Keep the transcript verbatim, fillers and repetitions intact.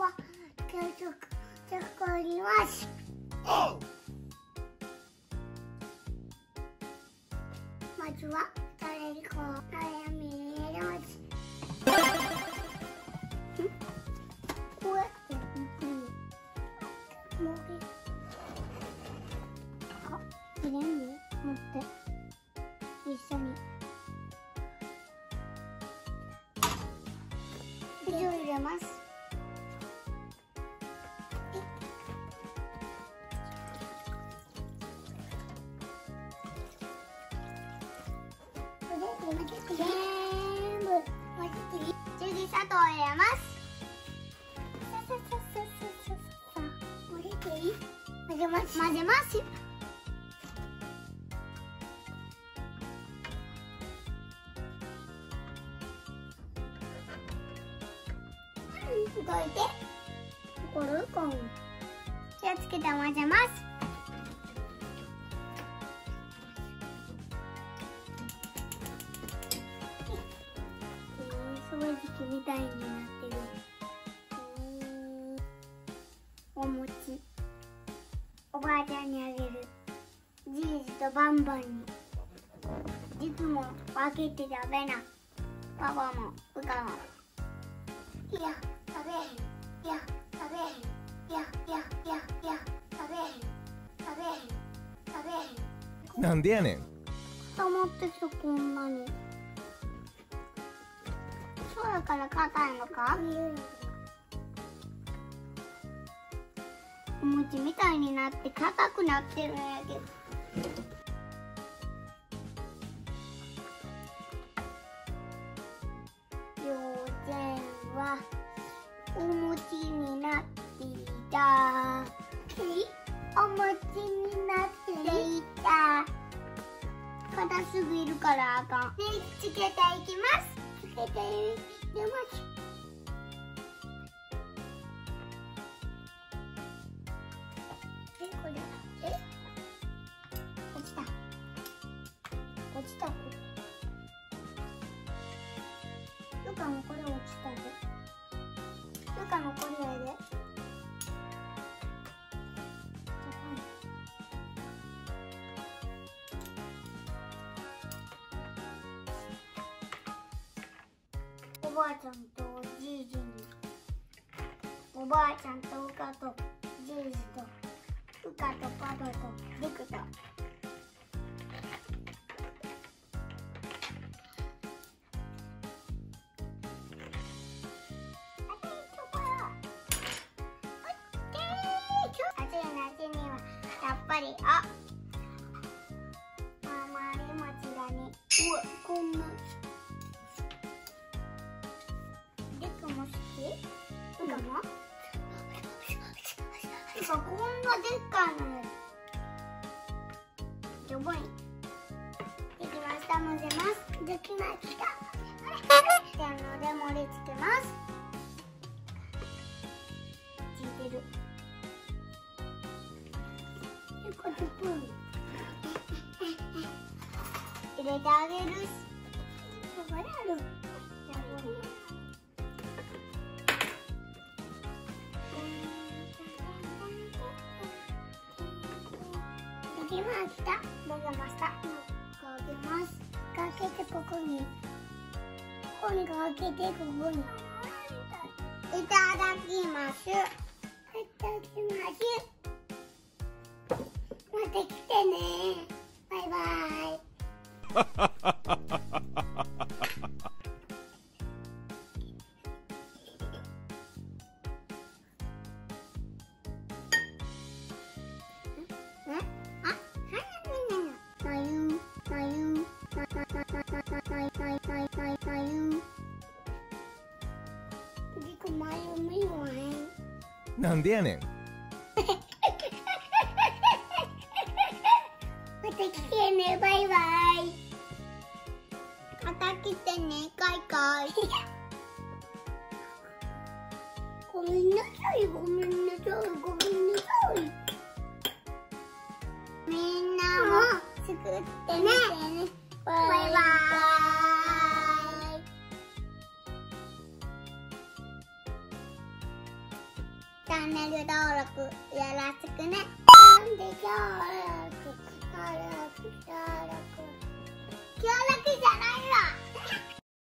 は今日作ります。まずはタレリコ悩み入れます。こうやってもうあ、入れんね持って一緒に水を入れます。全部次砂糖を入れます。さささささささ混ぜていい？混ぜます。混ぜます。動いてコルコン気をつけて混ぜます。掃除機みたいになってる。お餅おばあちゃんにあげる。じいじとバンバンにいつも分けて食べな。パパもうかも。いや食べへん。いや食べへん。いやいやいやいや食べへん。食べへん。食べへん。 なんでやねん。 溜まってきたこんなに。そうだから硬いのか？お餅みたいになって硬くなってるんやけど。幼稚園はお餅になっていた。お餅になっていた。硬すぎるからあかん。で、つけていきます。つけていきます。え、これ、え、落ちた。落ちた。ルカもこれ落ちたで。ルカもこれやで。おばあちゃんとじいじに、おばあちゃんとうかとじいじとうかとパパとリクと。暑い夏にはやっぱりあ甘い餅だね。うわ、こんな。リクも好き？うかも？てかこんなでっかいのよ。ジョボイン。できました。混ぜます。できました。じゃあので盛り付けます。ついてる。入れてあげるし。これある。できました。できました。かけます。かけてここに。ここにかけてここに。いただきます。いただきます。また来てね。バイバイ。 なんでやねん。 また来てね、バイバイ。また来てね、カイカイ。ごめんなさい、ごめんなさい、ごめんなさい。みんなも作ってみてね。バイバイ。 チャンネル登録よろしくね。じゃんできょう。